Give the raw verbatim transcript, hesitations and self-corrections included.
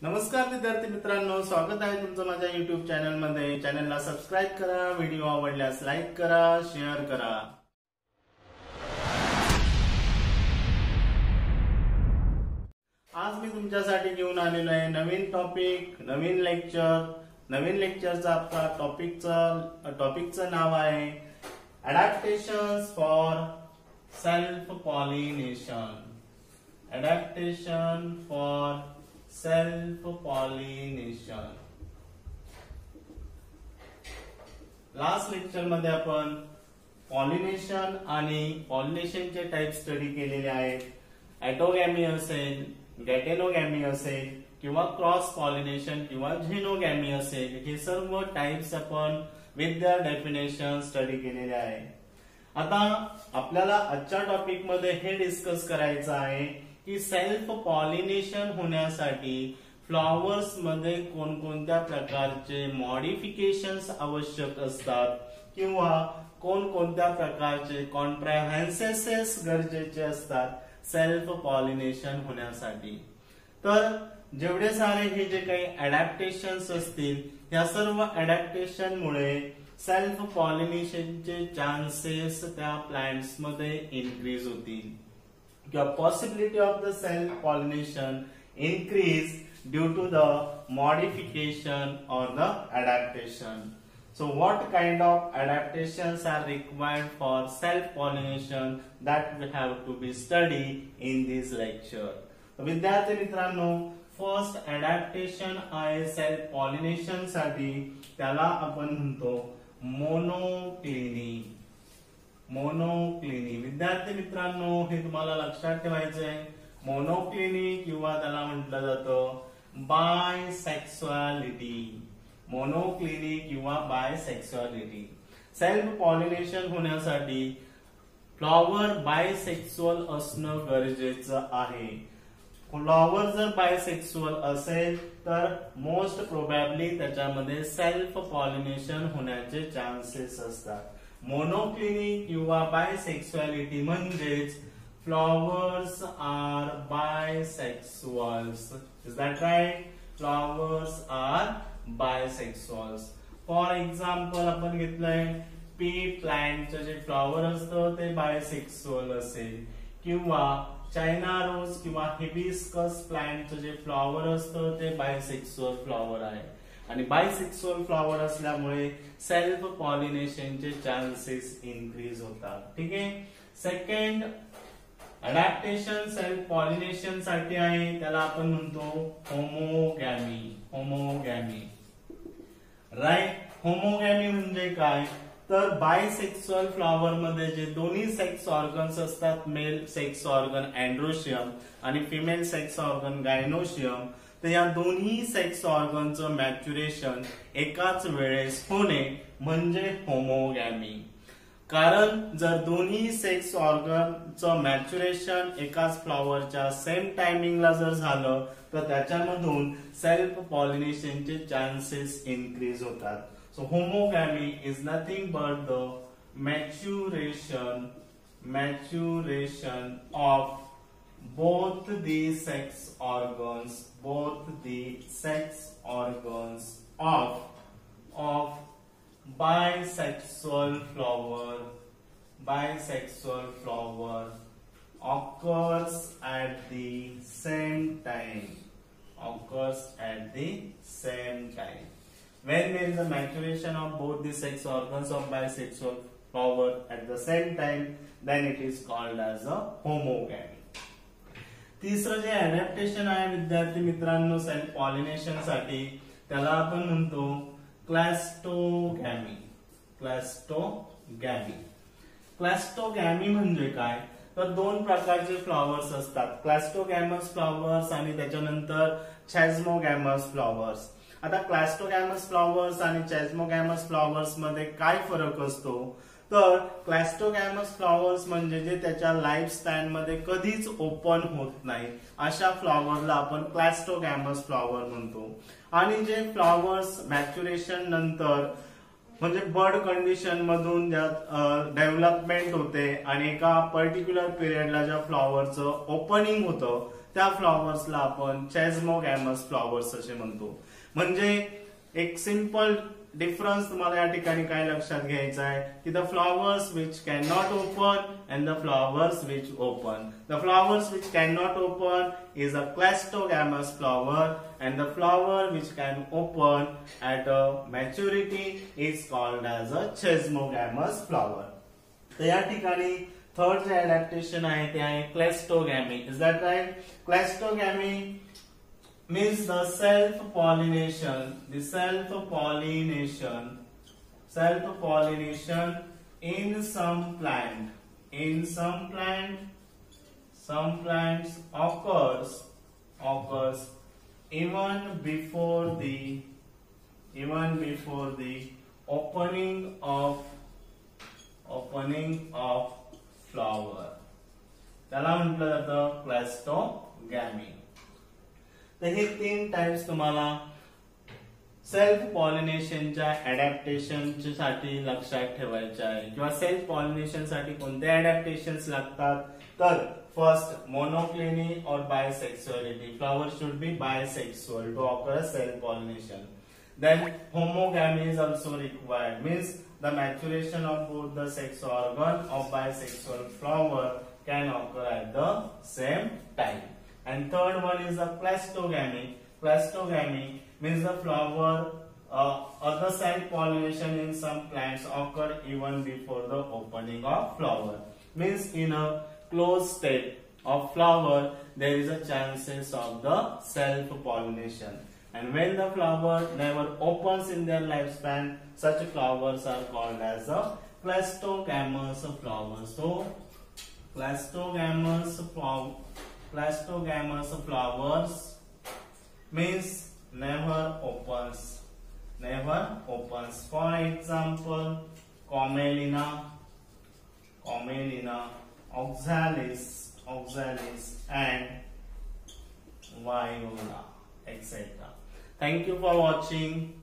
नमस्कार विद्यार्थी मित्रांनो, स्वागत आहे तुमचं माझ्या युट्यूब चॅनल मध्ये। चॅनलला सबस्क्राइब करा, व्हिडिओ आवडल्यास लाईक करा, शेअर करा। आज मी तुमच्यासाठी घेऊन आलेलो आहे नवीन टॉपिक, नवीन लेक्चर। नवीन लेक्चरचा आपला टॉपिकचं टॉपिकचं नाव आहे adaptations for self pollination. Adaptation for self pollination. Last lecture मध्ये आपण पॉलिनेशन आणि पॉलिनेशनचे टाइप स्टडी केलेले आहेत। ऑटोगॅमी असेल, गॅटेनोगॅमी असेल किंवा क्रॉस पॉलिनेशन किंवा झेनोगॅमी असेल, हे सर्व टाइप्स आपण विथ देअर डेफिनेशन स्टडी केलेले आहे। आता आपल्याला आजच्या टॉपिक मध्ये हे डिस्कस करायचं आहे की सेल्फ पॉलिनेशन होण्यासाठी फ्लॉवर्स मध्ये कोणकोणत्या प्रकारचे मॉडिफिकेशन्स आवश्यक असतात किंवा कोणकोणत्या प्रकारचे कॉन्ट्राव्हेन्सेस गरजेचे असतात सेल्फ पॉलिनेशन होण्यासाठी। तर जेवढे सारे हे जे काही अडॅप्टेशन्स असतील, या सर्व अडॅप्टेशन मुळे सेल्फ पॉलिनेशनचे चान्सेस त्या प्लांट्स मध्ये इन्क्रीज होतील। The possibility of the self pollination increase due to the modification or the adaptation. So what kind of adaptations are required for self pollination that we have to be studied in this lecture. विद्यार्थी मित्रांनो, first adaptation आहे self pollination साठी, त्याला आपण म्हणतो मोनोक्लिनी। मोनोक्लिनी विद्यार्थी मित्रांनो, हे तुम्हाला लक्षात ठेवायचं आहे। मोनोक्लिनी किंवा त्याला म्हटलं जातं बायसेक्सुअलिटी। मोनोक्लिनी किंवा बायसेक्सुअलिटी। सेल्फ पॉलिनेशन होण्यासाठी फ्लॉवर बायसेक्सुअल असणं गरजेचं आहे। फ्लॉवर जर बायसेक्सुअल असेल तर मोस्ट प्रोबॅबली त्याच्यामध्ये सेल्फ पॉलिनेशन होण्याचे चान्सेस असतात। मोनोक्लिनी किंवा बायसेक्सुअलिटी म्हणजेच flowers are bisexuals. Is that right? Flowers are bisexuals. For example आपण घेतलंय पी प्लांटचं जे फ्लॉवर असतं ते बायसेक्सुअल असेल, किंवा चायना रोज किंवा हिबिस्कस प्लांटचं जे फ्लॉवर असतं ते बायसेक्सुअल फ्लॉवर आहे। आणि बायसेक्सुअल फ्लॉवर असल्यामुळे सेल्फ पॉलिनेशनचे चान्सेस इन्क्रीज होतात। ठीक आहे। सेकंड अडॅप्टेशन सेल्फ पॉलिनेशन साठी आहे, त्याला आपण म्हणतो होमोगॅमी। होमोगॅमी राईट। होमोगॅमी म्हणजे काय? तर बायसेक्सुअल फ्लॉवर मध्ये जे दोन्ही सेक्स ऑर्गन्स असतात, मेल सेक्स ऑर्गन अँड्रोशियम आणि फिमेल सेक्स ऑर्गन गायनोशियम, तर या दोन्ही सेक्स ऑर्गनचं मॅच्युरेशन एकाच वेळेस होणे म्हणजे होमोगॅमी। कारण जर दोन्ही सेक्स ऑर्गनचं मॅच्युरेशन एकाच फ्लॉवरच्या सेम टायमिंगला जर झालं तर त्याच्यामधून सेल्फ पॉलिनेशनचे चान्सेस इन्क्रीज होतात। So homogamy is nothing but the maturation maturation of both the sex organs both the sex organs of of bisexual flower bisexual flower occurs at the same time occurs at the same time when there is a maturation of both the sex organs of bisexual flower at the same time, then it is called as a homogamy. तिसरं जे adaptation आहे विद्यार्थी मित्रांनो self pollination साठी, त्याला आपण म्हणतो क्लॅस्टोगॅमी। क्लॅस्टोगॅमी क्लॅस्टोगॅमी म्हणजे काय? तर दोन प्रकारचे फ्लॉवर्स असतात, क्लॅस्टोगॅमस फ्लॉवर्स आणि त्याच्यानंतर चॅझमोगॅमस फ्लॉवर्स। आता क्लॅस्टोगॅमस फ्लॉवर्स आणि चॅझमोगॅमस फ्लॉवर्स मध्ये काय फरक असतो? तर क्लॅस्टोगॅमस फ्लॉवर्स म्हणजे जे त्याच्या लाईफ स्पॅन मध्ये कधीच ओपन होत नाही, अशा फ्लॉवरला आपण क्लॅस्टोगॅमस फ्लॉवर म्हणतो। आणि जे फ्लॉवर्स मॅच्युरेशन नंतर म्हणजे बर्ड कंडिशन मधून डेव्हलपमेंट होते आणि एका पर्टिक्युलर पिरियडला ज्या फ्लॉवरचं ओपनिंग होतं त्या फ्लॉवर्सला आपण चेस्मोगॅमस फ्लॉवर्स असे म्हणतो. म्हणजे एक सिंपल डिफरन्स तुम्हाला या ठिकाणी काय लक्षात घ्यायचा आहे की the flowers which can not open and the flowers which open. The flowers which can not open is a cleistogamous flower and the flower which can open at a maturity is called as a chasmogamous flower. तर या ठिकाणी third जे adaptation आहे ते आहे cleistogamy. Is that right? Cleistogamy means the self pollination, the self pollination, self pollination in some plant, in some plant, some plants occurs occurs even before the even before the opening of opening of flower. त्याला म्हटलं जातं क्लेस्टोगॅमी. तर हे तीन types तुम्हाला self पॉलिनेशनच्या adaptation साठी लक्षात ठेवायचे आहे. किंवा सेल्फ पॉलिनेशन साठी कोणते अडॅप्टेशन्स लागतात तर फर्स्ट मोनोक्लिनी और bisexuality. Flower should be bisexual to occur self pollination. Then homogamy is also required, means the maturation of both the sex organ of bisexual flower can occur at the same time. And third one is the clastogamy. Clastogamy means the flower uh, other self pollination in some plants occur even before the opening of flower. Means in a closed state of flower there is a chances of the self pollination. And when the flower never opens in their lifespan, such flowers are called as a clastogamous flowers. So clastogamous flower Clastogamous flowers means never opens, never opens. For example, Commelina, Commelina, Oxalis, Oxalis, and Viola, et cetera. Thank you for watching.